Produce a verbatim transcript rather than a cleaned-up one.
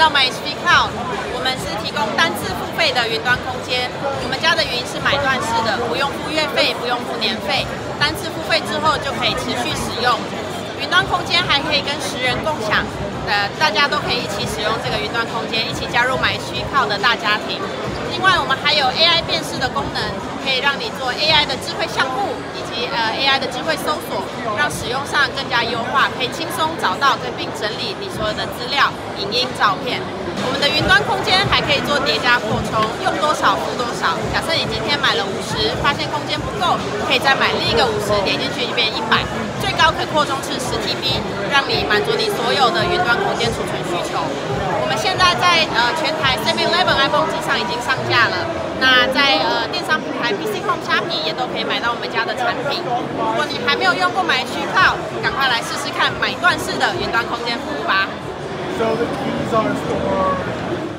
到 myHPcloud， 我们是提供单次付费的云端空间。我们家的云是买断式的，不用付月费，不用付年费，单次付费之后就可以持续使用。云端空间还可以跟十人共享，呃，大家都可以一起使用这个云端空间，一起加入myHPcloud的大家庭。另外，我们还有 A I 辨识的功能，可以让你做 A I 的智慧项目，以及呃 A I 的智慧搜索，让使用上更加优化，可以轻松找到跟并整理你所有的资料、影音、照片。我们的云端空间还可以做叠加扩充，用多少付多少。假设你今天买了五十，发现空间不够，可以再买另一个五十，点进去就变一百。最高可扩充至十 T B， 让你满足你所有的云端空间储存需求。我们现在在呃全台 seven eleven iPhone 机上已经上架了。那在呃电商平台 P C Home 虾皮也都可以买到我们家的产品。如果你还没有用过myHPcloud，赶快来试试看买断式的云端空间服务吧。 So the keys are for